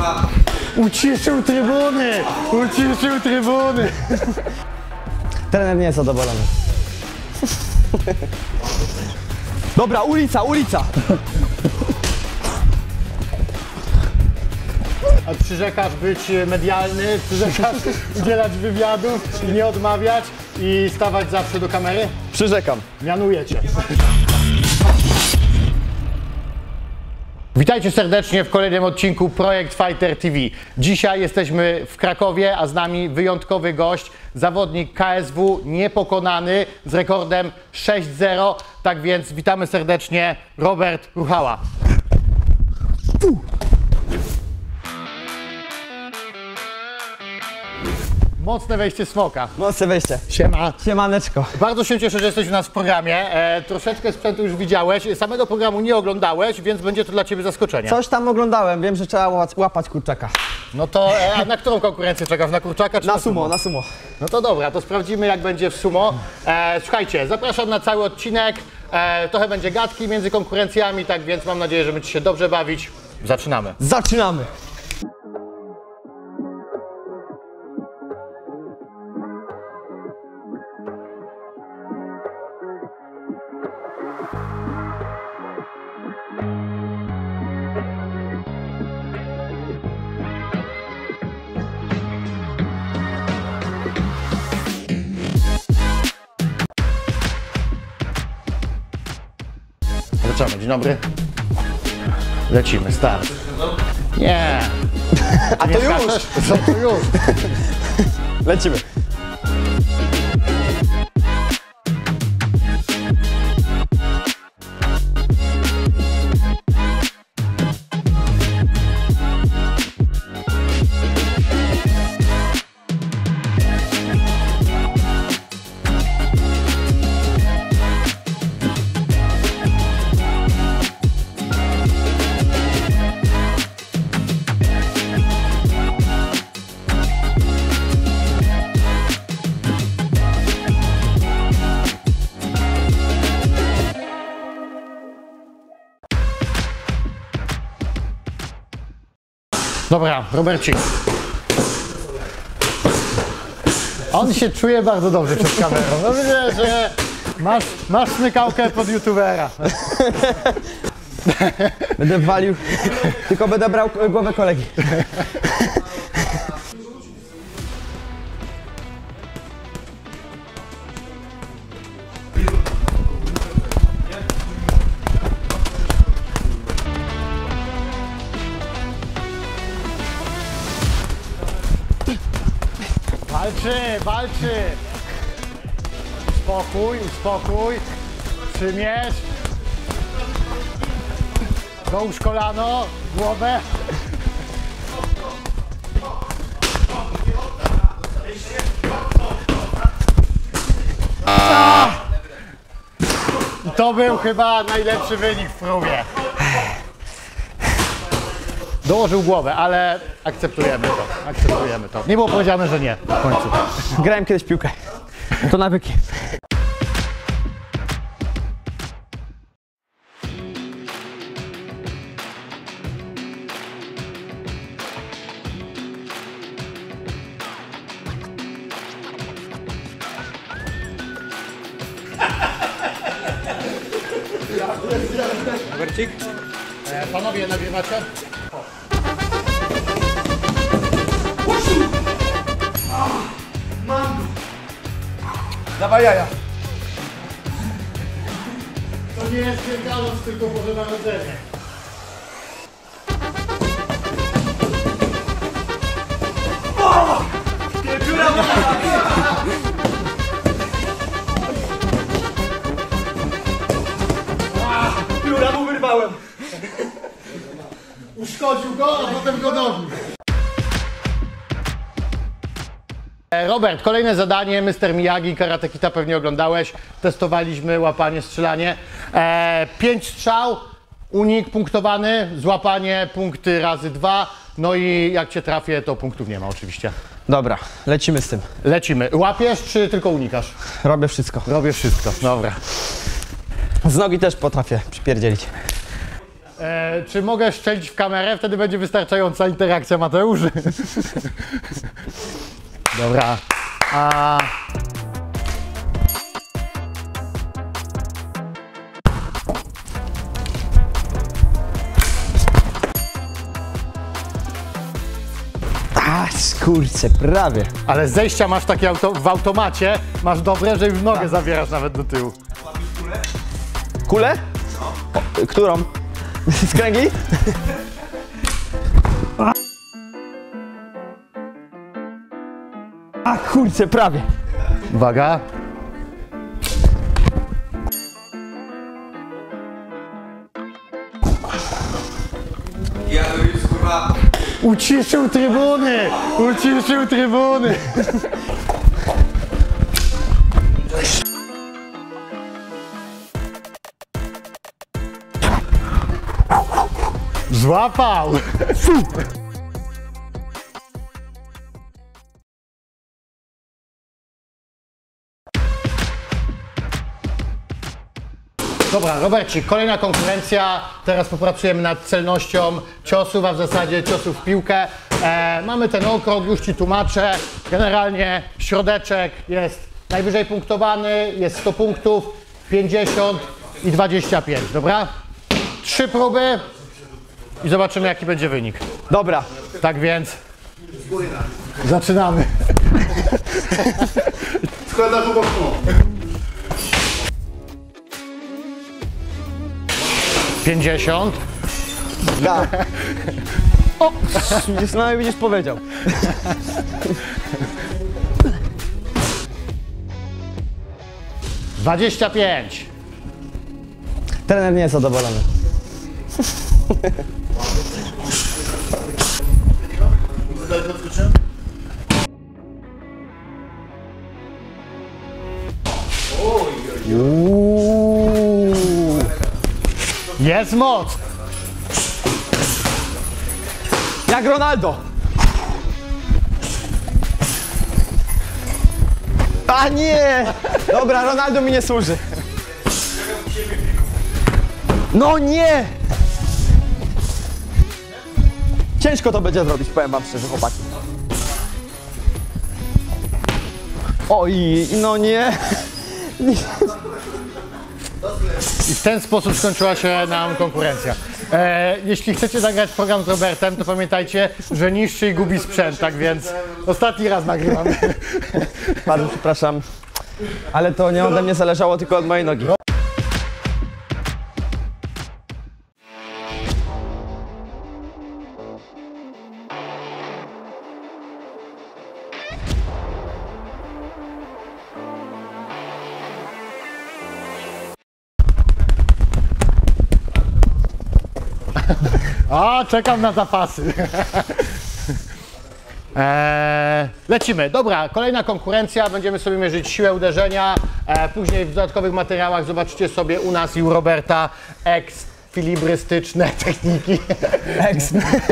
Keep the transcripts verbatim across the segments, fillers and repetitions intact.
Uciszył trybuny! Uciszył trybuny! Trener nie jest zadowolony. Dobra, ulica, ulica! A przyrzekasz być medialny, przyrzekasz udzielać wywiadów i nie odmawiać i stawać zawsze do kamery? Przyrzekam. Mianuję cię. Witajcie serdecznie w kolejnym odcinku Projekt Fighter T V. Dzisiaj jesteśmy w Krakowie, a z nami wyjątkowy gość, zawodnik K S W niepokonany z rekordem sześć zero. Tak więc witamy serdecznie, Robert Ruchała. Mocne wejście smoka. Mocne wejście. Siema. Siemaneczko. Bardzo się cieszę, że jesteś u nas w programie. E, troszeczkę sprzętu już widziałeś, samego programu nie oglądałeś, więc będzie to dla Ciebie zaskoczenie. Coś tam oglądałem, wiem, że trzeba łapać, łapać kurczaka. No to, e, a na którą konkurencję czekasz? Na kurczaka czy na, Na sumo, na sumo. No to dobra, to sprawdzimy, jak będzie w sumo. E, słuchajcie, zapraszam na cały odcinek. E, trochę będzie gadki między konkurencjami, tak więc mam nadzieję, że będziecie się dobrze bawić. Zaczynamy. Zaczynamy. Zaczynamy, dzień dobry. Lecimy, start. Nie. A to już. No to już. Lecimy. Dobra, Robercik. On się czuje bardzo dobrze przed kamerą. No widzę, że masz, masz smykałkę pod youtubera. Będę walił, tylko będę brał głowę kolegi. Walczy, walczy. Spokój, spokój. Przymierz. Dołóż kolano, głowę. To był chyba najlepszy wynik w próbie. Dołożył głowę, ale akceptujemy to, akceptujemy to. Nie było powiedziane, że nie w końcu. Grałem kiedyś w piłkę. To nawyki. Robercik? E, panowie, nagrywacie? Dawaj jaja. To nie jest Wielkanoc, tylko Boże Narodzenie. O! Pióra mu wyrwałem. Uszkodził go, a potem go dobił. Robert, kolejne zadanie, mister Miyagi, Karate Kita pewnie oglądałeś. Testowaliśmy łapanie, strzelanie. E, pięć strzał, unik punktowany, złapanie, punkty razy dwa. No i jak cię trafię, to punktów nie ma oczywiście. Dobra, lecimy z tym. Lecimy. Łapiesz czy tylko unikasz? Robię wszystko. Robię wszystko, dobra. Z nogi też potrafię przypierdzielić. E, czy mogę strzelić w kamerę? Wtedy będzie wystarczająca interakcja, Mateusz. Dobra. A... A, kurczę, prawie. Ale zejścia masz takie auto w automacie, masz dobre, że już nogę zabierasz nawet do tyłu. Kulę? O, którą? Z kręgi? A, kurczę, prawie. Uwaga. Ja to już kurwa. Uciszył trybuny! Uciszył trybuny! Złapał! Dobra, Robercik, kolejna konkurencja. Teraz popracujemy nad celnością ciosów, a w zasadzie ciosów w piłkę. E, mamy ten okrąg, już Ci tłumaczę. Generalnie środeczek jest najwyżej punktowany, jest sto punktów, pięćdziesiąt i dwadzieścia pięć, dobra? Trzy próby i zobaczymy, jaki będzie wynik. Dobra. Tak więc zaczynamy. Składa po boku. pięćdziesiąt. Da. O! Widzisz, no i widzisz, powiedział. dwadzieścia pięć. Trener nie jest zadowolony. Uuu. Jest moc! Jak Ronaldo! A nie! Dobra, Ronaldo mi nie służy. No nie! Ciężko to będzie zrobić, powiem wam szczerze, chłopaki. Oj, no nie! I w ten sposób skończyła się nam konkurencja. E, jeśli chcecie zagrać program z Robertem, to pamiętajcie, że niszczy i gubi sprzęt, tak więc ostatni raz nagrywamy. Bardzo przepraszam, ale to nie ode mnie zależało, tylko od mojej nogi. A, czekam na zapasy. Eee, lecimy. Dobra, kolejna konkurencja. Będziemy sobie mierzyć siłę uderzenia. Eee, później w dodatkowych materiałach zobaczycie sobie u nas i u Roberta eks-filibrystyczne techniki. Eks.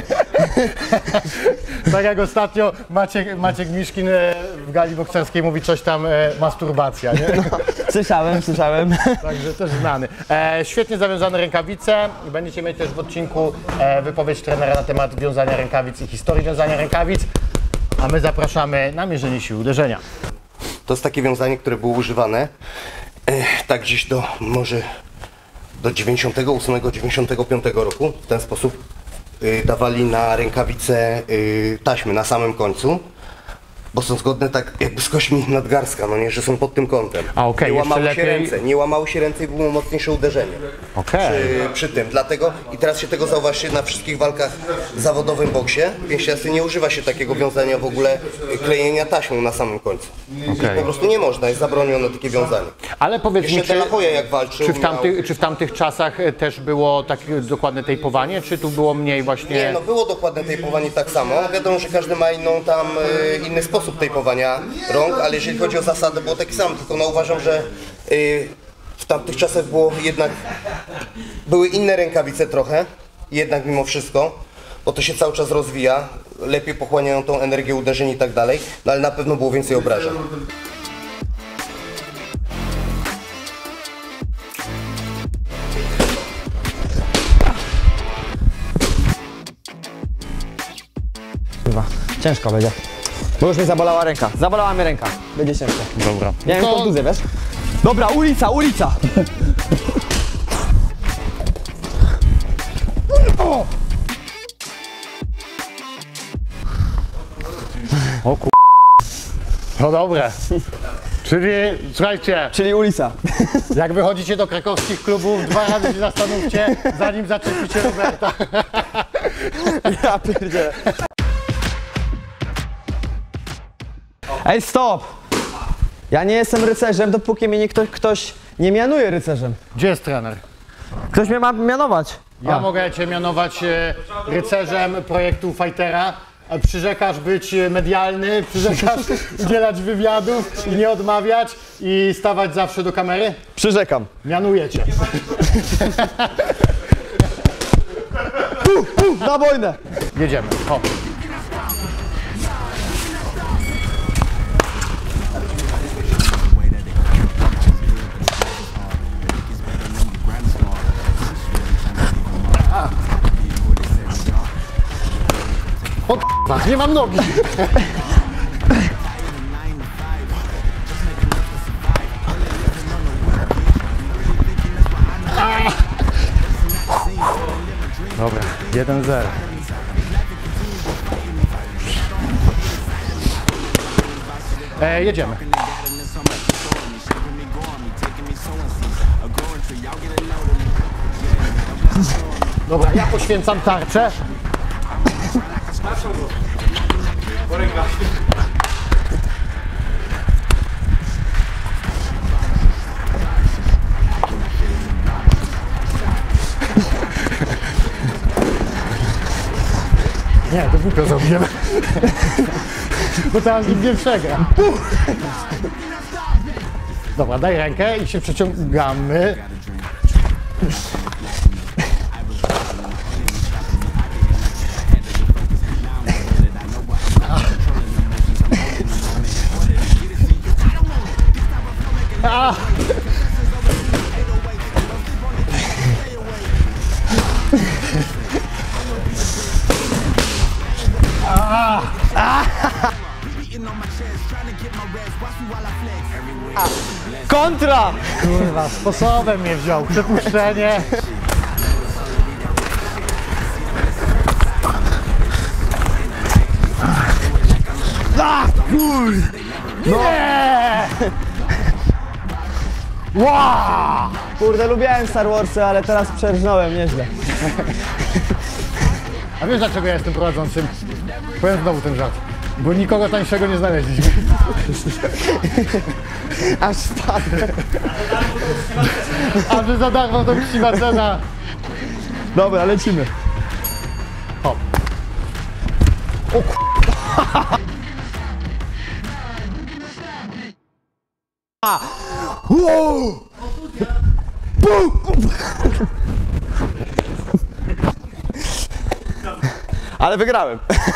Tak jak ostatnio Maciek, Maciek Miszkin w gali bokserskiej mówi coś tam e, masturbacja, nie? No, słyszałem, słyszałem. Także też znany. E, świetnie zawiązane rękawice. Będziecie mieć też w odcinku e, wypowiedź trenera na temat wiązania rękawic i historii wiązania rękawic. A my zapraszamy na mierzenie siły uderzenia. To jest takie wiązanie, które było używane e, tak gdzieś do może do dziewięćdziesiątego ósmego dziewięćdziesiątego piątego roku. W ten sposób y, dawali na rękawice y, taśmy na samym końcu, bo są zgodne tak jakby z kośćmi nadgarstka, no nie, że są pod tym kątem. A, okej, nie jeszcze łamały się lepiej- ręce, nie łamały się ręce i było mocniejsze uderzenie. Okej. Przy, przy tym, dlatego i teraz się tego zauważcie na wszystkich walkach w zawodowym boksie. Pięściasty nie używa się takiego wiązania w ogóle y, klejenia taśmą na samym końcu. Okej. Po prostu nie można, jest zabronione takie wiązanie. Ale powiedz mi, Jeszcze czy, De La Hoya jak walczył, czy, w miał- tamtych, czy w tamtych czasach e, też było takie dokładne tejpowanie, czy tu było mniej właśnie... Nie, no było dokładne tejpowanie tak samo. Wiadomo, że każdy ma inną tam y, inny sposób tejpowania rąk, ale jeżeli chodzi o zasady, było taki sam, tylko no uważam, że y, w tamtych czasach było jednak były inne rękawice trochę, jednak mimo wszystko, bo to się cały czas rozwija, lepiej pochłaniają tą energię uderzeń i tak dalej, no ale na pewno było więcej obrażeń. Kurwa, ciężko będzie. Bo już mi zabolała ręka. Zabolała mnie ręka. Będzie ciężko. Dobra. Miałem To- kontuzję, wiesz? Dobra, ulica, ulica! O kur... No dobre. Czyli, słuchajcie, Czyli ulica. jak wychodzicie do krakowskich klubów, dwa razy się zastanówcie, zanim zaczepicie Roberta. Ja pierdzielę. Ej, stop! Ja nie jestem rycerzem, dopóki mnie nie ktoś, ktoś nie mianuje rycerzem. Gdzie jest trener? Ktoś mnie ma mianować. Ja A. mogę cię mianować e, rycerzem projektu Fightera. A Przyrzekasz być e, medialny, przyrzekasz udzielać wywiadów i nie odmawiać i stawać zawsze do kamery? Przyrzekam. Mianuję cię. Na wojnę! Jedziemy. Hop. O k***a, nie mam nogi. Dobra, jeden zero. E, jedziemy. Dobra, ja poświęcam tarczę. Nie, to głupio zrobiłem. Bo teraz nikt nie przegra. Dobra, daj rękę i się przeciągamy. A! Kontra! Kurwa, sposobem mnie wziął. Przepuszczenie. A, kur... Nie! Wow! Kurde, lubiałem Star Warsy, ale teraz przerżnąłem nieźle. A wiesz dlaczego ja jestem prowadzącym? Powiem znowu ten żart. Bo nikogo tańszego nie znaleźliśmy. Aż spadłem. A że za darmo to uczciwa cena. Dobra, lecimy. Hop. O k... Wow! Ale wygrałem.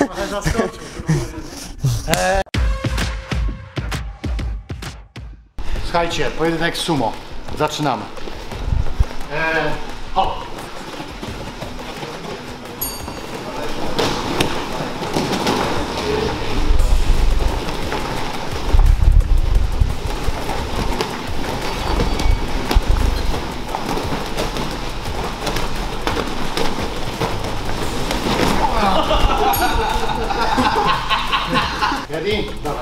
Słuchajcie, pojedynek sumo. Zaczynamy. Eee, hop. Ready? Dawaj.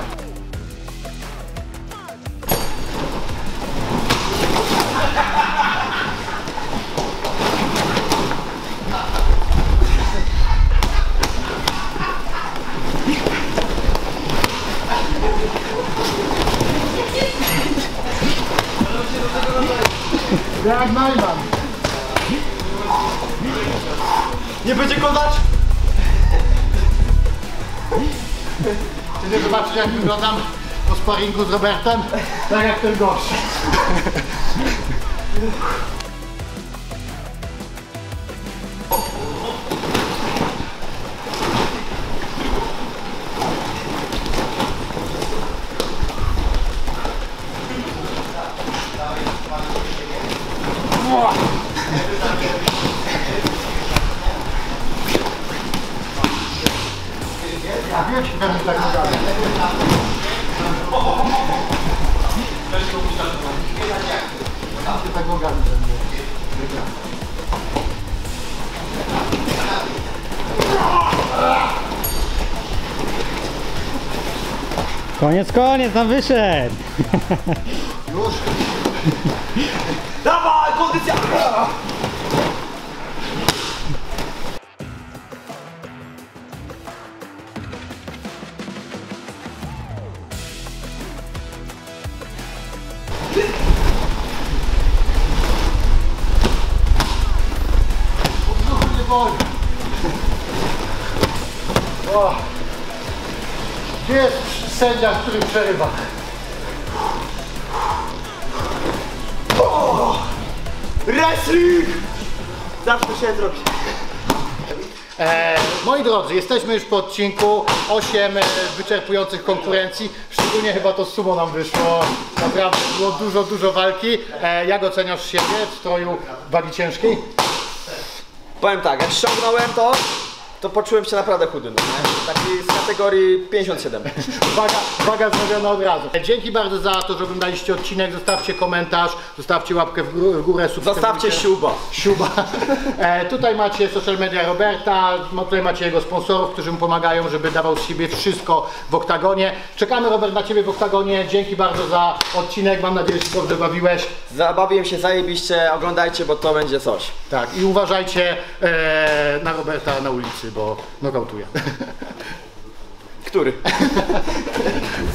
Jak najman. Nie będzie kodać? Chcecie zobaczyć, jak wyglądam po sparingu z Robertem? Tak jak ten gorszy. Wiecie, pewnie tak nogami. Tak nogami wygra. Koniec, koniec, tam wyszedł. Już? Dawaj, kondycja! Nie boli. O. Gdzie jest sędzia, który przerywa? Wrestling! Zawsze się zrobi. E, moi drodzy, jesteśmy już po odcinku. osiem e, wyczerpujących konkurencji. Szczególnie chyba to sumo nam wyszło. Naprawdę było dużo, dużo walki. E, jak oceniasz siebie w stroju wagi ciężkiej? Powiem tak, jak ściągnąłem to, to poczułem się naprawdę chudy, no nie? Taki z kategorii pięćdziesiąt siedem. Waga, waga zrobiona od razu. E, dzięki bardzo za to, że oglądaliście odcinek. Zostawcie komentarz, zostawcie łapkę w gó- w górę, subskrybujcie. Zostawcie siuba. Siuba. E, tutaj macie social media Roberta, no tutaj macie jego sponsorów, którzy mu pomagają, żeby dawał z siebie wszystko w oktagonie. Czekamy, Robert, na Ciebie w oktagonie. Dzięki bardzo za odcinek. Mam nadzieję, że się dobrze bawiłeś. Zabawiłem się zajebiście, oglądajcie, bo to będzie coś. Tak, i uważajcie e, na Roberta na ulicy, bo nokautuje. Który?